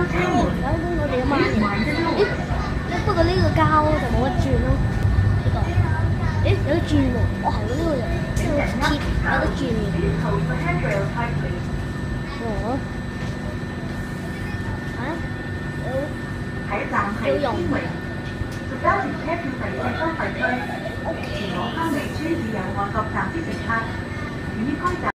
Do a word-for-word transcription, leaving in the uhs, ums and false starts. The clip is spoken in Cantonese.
有我哋嘅萬人。咦？不過呢個膠就冇得轉咯。呢個，咦？有得轉喎！我行到呢個就呢個鐵有得轉嘅。哦。啊？要要用。十九條車票第四收費區，前往坑尾村已有外國站之乘客，如依該站。